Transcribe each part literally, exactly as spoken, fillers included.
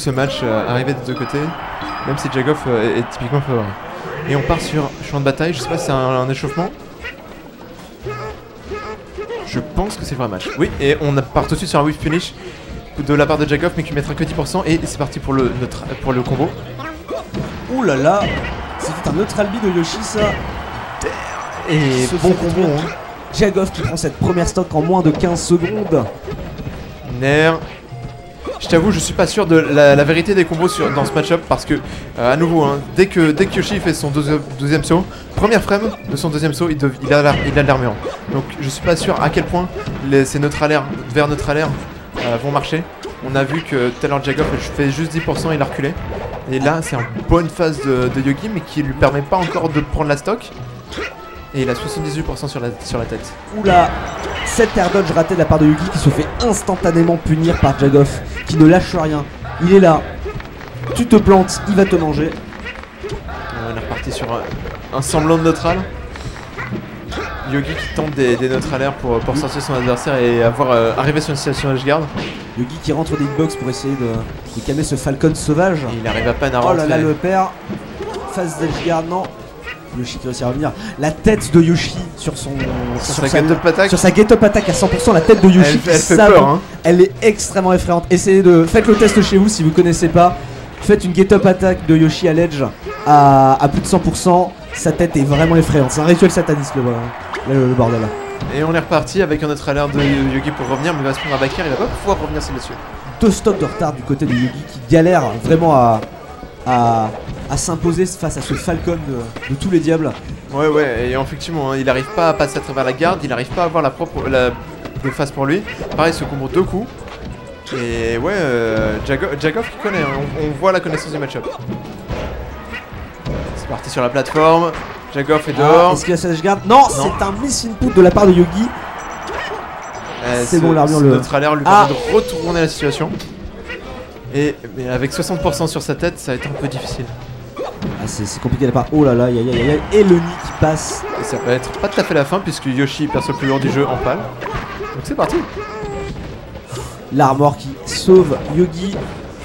ce match euh, arriver des deux côtés, même si Jagoff euh, est, est typiquement favori. Et on part sur champ de bataille, je sais pas si c'est un, un échauffement. Je pense que c'est le vrai match. Oui, et on part tout de suite sur un whip finish de la part de Jagoff, mais qui mettra que dix pour cent. Et c'est parti pour le, notre, pour le combo. Ouh là là, c'était un neutral B de Yoshi ça. Et bon combo. Hein. Jagoff qui prend cette première stock en moins de quinze secondes. Nair. Je t'avoue, je suis pas sûr de la, la vérité des combos sur, dans ce match-up parce que, euh, à nouveau, hein, dès, que, dès que Yoshi fait son deuxième, deuxième saut, première frame de son deuxième saut, il, dev, il a de l'armure. Donc je suis pas sûr à quel point les, ces neutralaires vers neutralaires euh, vont marcher. On a vu que tout à l'heure Jagoff fait juste dix pour cent, il a reculé. Et là, c'est une bonne phase de, de Yogi, mais qui lui permet pas encore de prendre la stock. Et il a soixante-dix-huit pour cent sur la, sur la tête. Oula, cette air dodge ratée de la part de Yugi qui se fait instantanément punir par Jagoff, qui ne lâche rien. Il est là, tu te plantes, il va te manger. On est reparti sur un, un semblant de neutral. Yogi qui tente des, des neutralaires pour, pour sortir son adversaire et avoir euh, arrivé sur une situation edgeguard. Yogi qui rentre des hitbox pour essayer de, de calmer ce Falcon sauvage. Et il arrive à peine à rentrer. Oh là là, le père. Phase d'edgeguard, non. Yoshi qui réussit à revenir. La tête de Yoshi sur son sur, sur sa get-up attack. Sur sa get-up attack à cent pour cent, la tête de Yoshi. Elle, elle fait peur, hein. Elle est extrêmement effrayante. Essayez de. Faites le test chez vous si vous connaissez pas. Faites une get-up attack de Yoshi à l'edge à, à plus de cent pour cent. Sa tête est vraiment effrayante. C'est un rituel sataniste le, le, le bordel là. Et on est reparti avec un autre alert de Yogi pour revenir, mais il va se prendre un backer, il va pas pouvoir revenir ces messieurs. Deux stocks de retard du côté de Yogi qui galère vraiment à, à, à s'imposer face à ce Falcon de, de tous les diables. Ouais ouais, et effectivement hein, il arrive pas à passer à travers la garde, il arrive pas à avoir la propre la, de face pour lui. Pareil, ce combo deux coups. Et ouais, euh, Jagoff, Jagoff qui connaît, hein, on, on voit la connaissance du match-up. C'est parti sur la plateforme. Jagoff est dehors. Ah, est-ce qu'il a sa garde? Non, non. C'est un miss input de la part de Yogi. Euh, c'est bon, l'armure le. Notre alert lui ah. permet de retourner la situation. Et mais avec soixante pour cent sur sa tête, ça va être un peu difficile. Ah, c'est compliqué de la part. Oh là là, aïe aïe aïe. Et le nid qui passe. Et ça va être pas tout à fait la fin puisque Yoshi perçoit le plus lourd du jeu en pâle. Donc c'est parti. L'armor qui sauve Yogi.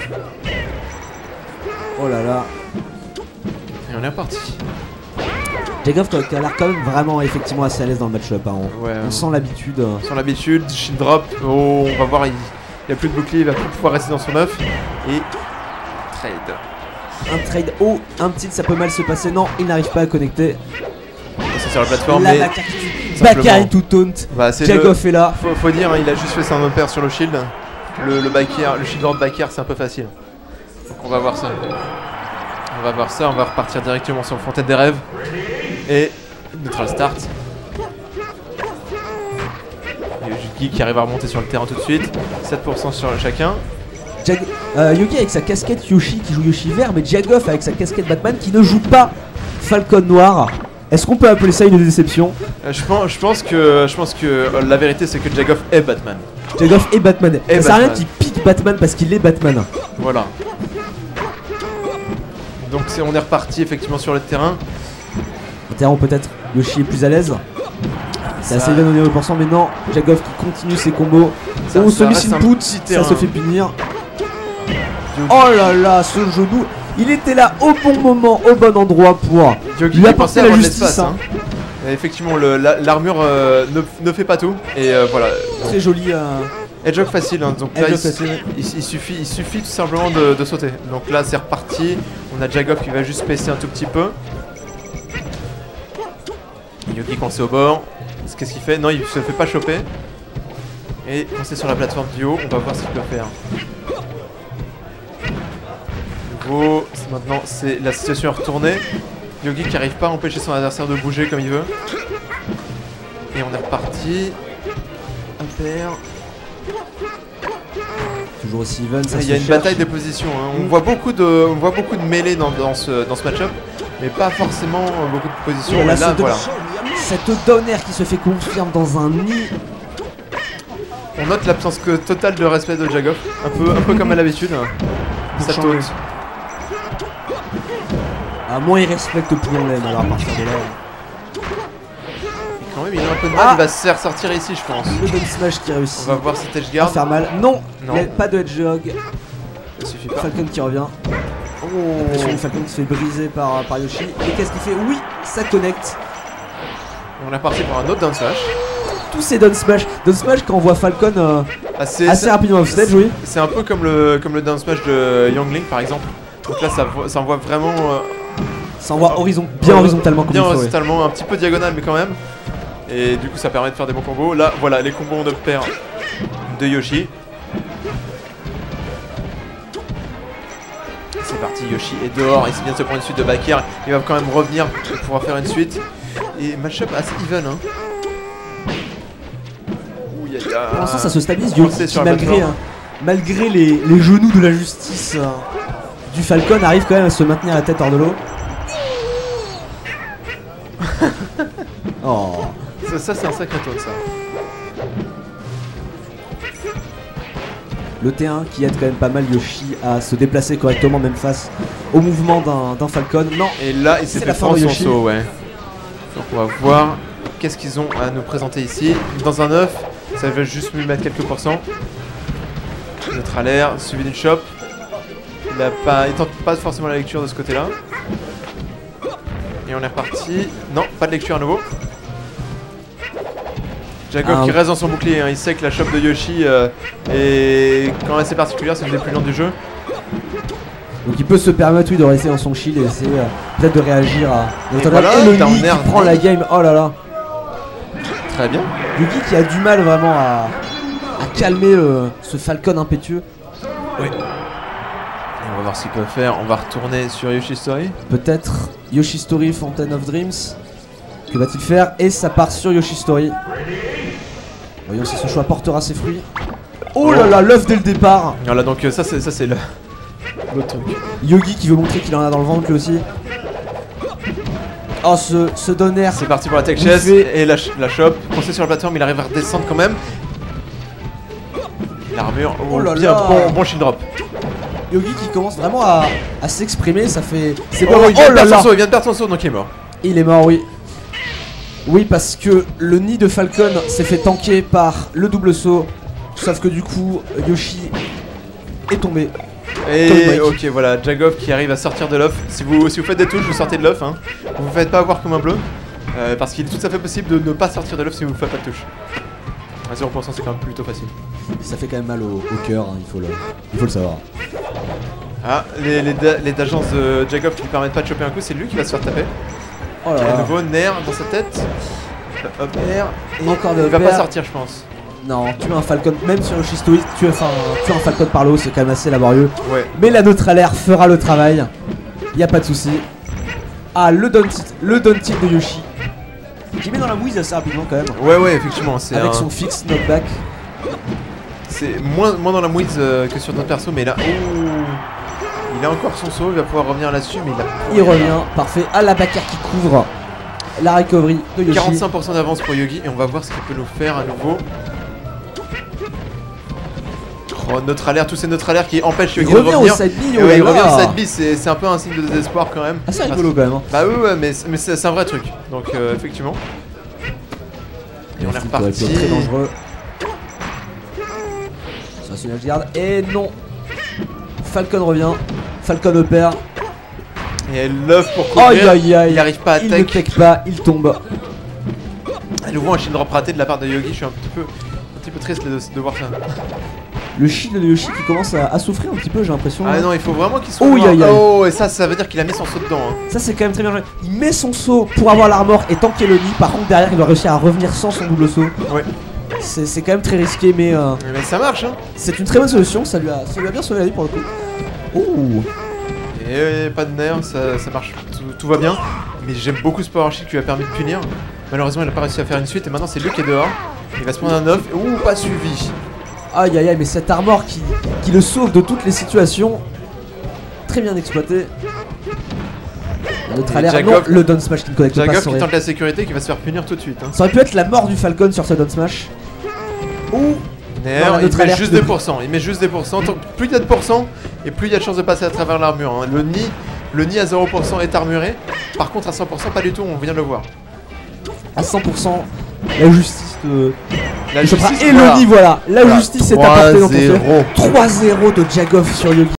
Oh là là. Et on est reparti. Jagoff qui a l'air quand même vraiment effectivement assez à l'aise dans le match-up. Hein. On, ouais, on ouais. sent l'habitude. On sent l'habitude, shield drop. Oh, on va voir, il n'y a plus de bouclier, il va plus pouvoir rester dans son œuf. Et trade. Un trade haut, un petit, ça peut mal se passer. Non, il n'arrive pas à connecter. C'est sur la plateforme. La Bakari to taunt. Bah, Jagoff est là. Faut, faut dire, hein, il a juste fait son impair sur le shield. Le, le, backer, le shield drop backer, c'est un peu facile. Donc on va voir ça. On va voir ça, on va repartir directement sur le Fontaine des Rêves. Et neutral start. Yogi qui arrive à remonter sur le terrain tout de suite. sept pour cent sur chacun. Jag euh, Yogi avec sa casquette Yoshi qui joue Yoshi vert, mais Jagoff avec sa casquette Batman qui ne joue pas Falcon noir. Est-ce qu'on peut appeler ça une déception? euh, je, pense, je pense que, je pense que euh, la vérité c'est que Jagoff est Batman. Jagoff est Batman. Et ça sert à rien qu'il pique Batman parce qu'il est Batman. Voilà. Donc est, on est reparti effectivement sur le terrain. Le terrain peut-être Yoshi est plus à l'aise. C'est assez bien au niveau pour cent, mais non. Jagoff qui continue ses combos. Ça, oh, ce miss input, ça se fait punir. Oh là là, ce genou. Il était là au bon moment, au bon endroit pour Yogi lui apporter la justice. Hein. Hein. Effectivement, l'armure la, euh, ne, ne fait pas tout. Et euh, voilà. Très donc, joli. Euh... Edgehock facile. Hein. Donc là, il, facile. Il, il, suffit, il suffit tout simplement de, de sauter. Donc là, c'est reparti. On a Jagoff qui va juste baisser un tout petit peu. Yogi coincé au bord. Qu'est-ce qu'il fait? Non, il se fait pas choper. Et coincé sur la plateforme du haut, on va voir ce qu'il peut faire. Nouveau, maintenant c'est la situation est retournée. Yogi qui arrive pas à empêcher son adversaire de bouger comme il veut. Et on est reparti. Impair. Toujours aussi even. Il y a une cherche. Bataille des positions. Hein. On, mmh. voit beaucoup de, on voit beaucoup de mêlées dans, dans ce, dans ce match-up, mais pas forcément beaucoup de positions. Là, là, voilà. Cette donner qui se fait confirme dans un nid. On note l'absence totale de respect de Jagoff, un peu, un peu comme à l'habitude. Ça taunt. Ah, moins il respecte, plus on l'aime alors à partir de là. Et quand même, il a un peu de mal, ah. Il va se faire sortir ici, je pense. Le bon smash qui réussit. On va voir cet edgeguard. Faire mal. Non, non. Il pas de edgehog. Ça suffit. suffit pas. Falcon qui revient. Oh. Attention, Falcon qui se fait briser par, par Yoshi. Et qu'est-ce qu'il fait? Oui, ça connecte. Et on est parti pour un autre down smash. Tous ces down smash. Down smash quand on voit Falcon euh, ah, assez rapidement off stage, oui. C'est un peu comme le, comme le down smash de Youngling par exemple. Donc là ça, ça envoie vraiment... Euh, ça envoie horizon, bien horizontalement comme Bien il faut, horizontalement, oui. Un petit peu diagonal mais quand même. Et du coup ça permet de faire des bons combos. Là voilà les combos de paire de Yoshi. C'est parti, Yoshi est dehors, il vient de se prendre une suite de back air. Il va quand même revenir pour pouvoir faire une suite. Et match-up assez even hein. Ouh, y a, y a... Pour l'instant ça se stabilise, Yoshi qui malgré, hein, malgré les, les genoux de la justice euh, du Falcon arrive quand même à se maintenir la tête hors de l'eau. Oh. Ça, ça c'est un sacré tour ça. Le T un qui aide quand même pas mal Yoshi à se déplacer correctement même face au mouvement d'un Falcon. Non. Et là il s'est fait prendre son saut, ouais. Donc on va voir qu'est-ce qu'ils ont à nous présenter ici. Dans un neuf, ça va juste lui mettre quelques pourcents. Notre à l'air, suivi d'une chope. Il a pas, il tente pas forcément la lecture de ce côté-là. Et on est reparti. Non, pas de lecture à nouveau. Jacob ah, qui reste dans son bouclier, hein. Il sait que la chope de Yoshi euh, est quand même assez particulière, c'est une des plus lentes du jeu. Donc il peut se permettre oui, de rester dans son shield et essayer euh, peut-être de réagir à... Et voilà, et le Nid qui prend la game, oh là là. Très bien. Yugi qui a du mal vraiment à, à calmer euh, ce Falcon impétueux. Oui. Et on va voir ce qu'il peut faire, on va retourner sur Yoshi Story. Peut-être Yoshi Story, Fountain of Dreams. Que va-t-il faire? Et ça part sur Yoshi Story. Voyons si ce choix portera ses fruits. Oh là là, l'œuf dès le départ. Voilà, donc euh, ça c'est ça c'est le... le truc. Yogi qui veut montrer qu'il en a dans le ventre lui aussi. Oh ce, ce donner. C'est parti pour la tech chase et la, la chope. Coincé sur le plateforme, il arrive à redescendre quand même. L'armure, oh, oh là bien là. Bon, bon shield drop. Yogi qui commence vraiment à, à s'exprimer, ça fait... C'est oh, bon, il, vient oh là là. Saut, il vient de perdre son saut donc il est mort. Il est mort, oui. Oui, parce que le nid de Falcon s'est fait tanker par le double saut. Sauf que du coup, Yoshi est tombé. Et ok, voilà, Jagoff qui arrive à sortir de l'off. Si vous, si vous faites des touches, vous sortez de l'off. Hein. Vous ne faites pas avoir comme un bleu. Euh, parce qu'il est tout à fait possible de ne pas sortir de l'off si vous ne faites pas de touche. À zéro pour cent, c'est quand même plutôt facile. Ça fait quand même mal au, au cœur, hein, il, faut le, il faut le savoir. Ah, les, les, da les agences de Jagoff qui ne permettent pas de choper un coup, c'est lui qui va se faire taper. Oh là là. À nouveau, nerf dans sa tête. Hop, air. Et encore de il va pas sortir, je pense. Non, tuer un Falcon, même sur le Shistoï, tuer, enfin, tuer un Falcon par le haut, c'est quand même assez laborieux. Ouais. Mais la neutrale air fera le travail. Y a pas de souci. Ah, le down tilt, le down tilt de Yoshi. Qui met dans la mouise assez rapidement quand même. Ouais, ouais, effectivement. Avec un... son fixe knockback. C'est moins, moins dans la mouise euh, que sur notre perso, mais là. Oh, il a encore son saut, il va pouvoir revenir là-dessus, mais il a... Il revient, parfait. Ah, la back air qui couvre la recovery de Yoshi. quarante-cinq pour cent d'avance pour Yogi et on va voir ce qu'il peut nous faire à nouveau. Oh, notre alerte, tous ces notre alerte qui empêchent Yogi de revenir. Au side B, ouais, il revient au side B, c'est un peu un signe de désespoir quand même. Ah, c'est rigolo quand même. Hein. Bah oui, ouais, mais, mais c'est un vrai truc. Donc euh, effectivement. Et, et on est reparti. Très dangereux. Ça c'est une garde. Et non. Falcon revient. Falcon opère. Et elle love pour couvrir. Aïe aïe aïe. Il arrive pas à tech. Il ne tech pas, il tombe. À nouveau un shield drop raté de la part de Yogi. Je suis un petit peu, un petit peu triste de, de voir ça. Le shield de Yoshi qui commence à, à souffrir un petit peu, j'ai l'impression. Ah non, il faut vraiment qu'il soit. Oh, aïe, aïe. Oh, et ça, ça veut dire qu'il a mis son saut dedans. Hein. Ça, c'est quand même très bien joué. Il met son saut pour avoir l'armor et tanker le nid. Par contre, derrière, il doit réussir à revenir sans son double saut. Ouais. C'est quand même très risqué, mais. Euh, mais ça marche, hein. C'est une très bonne solution. Ça lui a, ça lui a bien sauvé la vie pour le coup. Oh. Et pas de nerfs, ça, ça marche, tout, tout va bien. Mais j'aime beaucoup ce power shield qui lui a permis de punir. Malheureusement, il n'a pas réussi à faire une suite et maintenant, c'est lui qui est dehors. Il va se prendre un off. Ouh, pas suivi. Aïe aïe aïe, mais cette armor qui, qui le sauve de toutes les situations. Très bien exploité. Notre alerte, non, le down smash qui ne connecte Jagoff pas. Jagoff qui tente la sécurité qui va se faire punir tout de suite. Hein. Ça aurait pu être la mort du Falcon sur ce down smash. Ouh. Nerf, il met juste deux pour cent. Il met juste deux pour cent. Plus il y a de pourcents et plus il y a de chances de passer à travers l'armure. Hein. Le nid, le nid à zéro pour cent est armuré. Par contre à cent pour cent pas du tout, on vient de le voir. À cent pour cent, la justice de... La justice, et voilà. Le nid, voilà. La voilà. justice est apportée dans ton fait. trois zéro de Jagoff sur Yogi.